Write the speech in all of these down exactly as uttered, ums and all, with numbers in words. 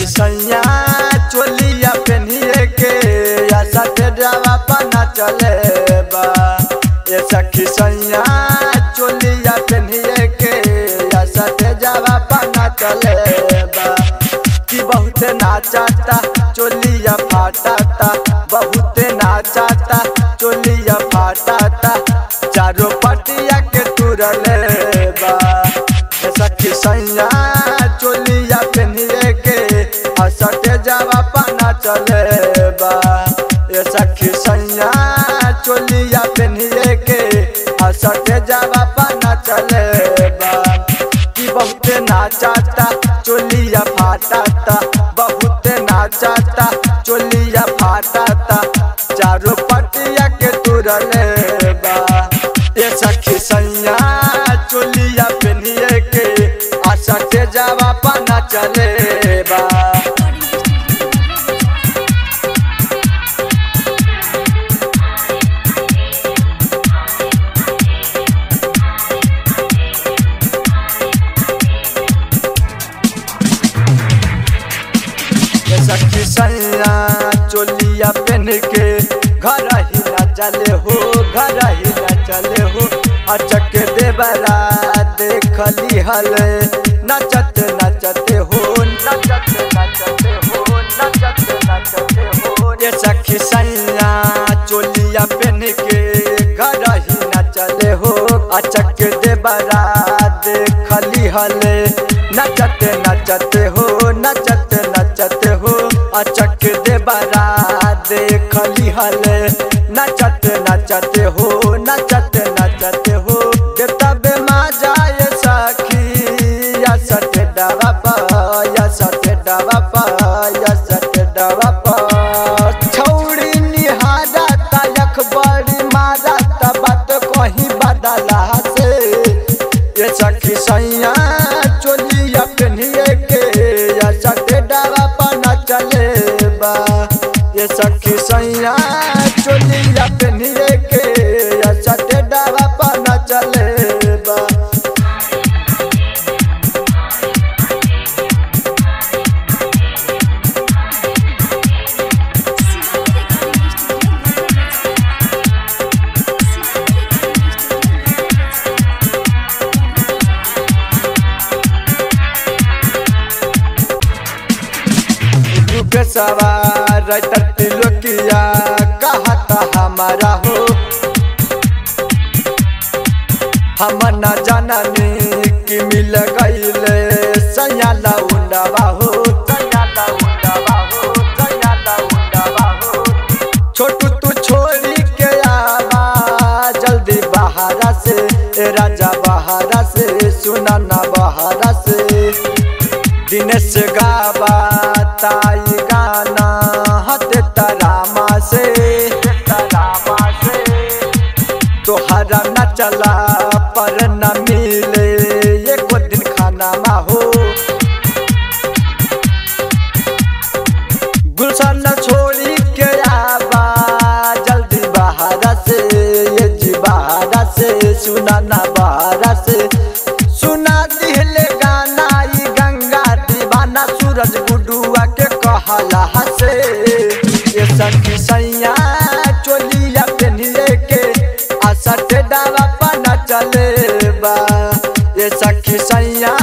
सखी सैया चोलिया पेन्हिए के या सटे जावा पना चले बा। ये सखी सैया चोलिया पेन्हिए के या सटे जावा पना चले बा। कि बहुत नाचाता चोलिया फाटाता, बहुत नाचाता चोलिया फाटाता, चारों पटिया के तुरले बा। ये सखी सैया चोलिया पेन्हिए के सटे जावा पना चले बा। ये सखी सैया चोलिया पेन्हिए के सटे जावा पना चले बा। कि बहुत नाचाता चोलिया फाटाता, बहुत नाचाता चोलिया फाटाता, चारों पटिया के तुरले बा। ये सखी सैया चोलिया पेन्हिए के सटे जावा पना चले बा। सखी सैया चोलिया पहन के घर ही न चले हो, घर ही न चले हो, अचक देवरा देखली हले नचत नचते हो, नचत नचते हो, नचत नचते हो। ये सखी सैया चोलिया पहन के घर ही न चले हो, अचक देवरा देखली हले नचत नचते हो, नचत नचते हो, अचक देवरा देखली हले नचत नचते हो, नचत नचते हो। तब मजा ये सखी या सट डबा पा, या सट डबा पा, या सट डबा पा। छौड़ी निहारा तयक बड़ी मारा बात कहीं बदला से। ये सखी सैया चोलिया पेन्हिए के या सटे डावा पना चले बा। ये सखी सैया चोलिया पेन्हिए के या सटे डावा पना चले बा। सवार तिलोकिया कहता हमारा हो, हम न जाननी कि मिल गईले सयाला उंडावा हो, सयाला उंडावा हो, सयाला उंडावा हो। छोटू तू छोड़ी के आवा जल्दी बहारा से, राजा बहारा से, सुनाना बहारा से। दिनेश गावा ताई गाना हते तरामा से, तरामा से। तोहरा न चला पर न मिले एको दिन खाना मा हो। गुलशन छोड़ी के आवा जल्दी बहारा से, ये जी बहारा से, सुनाना बहारा से। सुना दिहले गाना ई गंगा दीवाना सूरज गुडुआ के कहला हसे। ये सखी सैया चोलिया पेन्हिए के सटे डावा पना चले बा। ये सखी सैया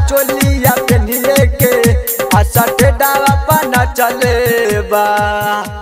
चोलिया पेन्हिए के सटे डावा पना चले बा।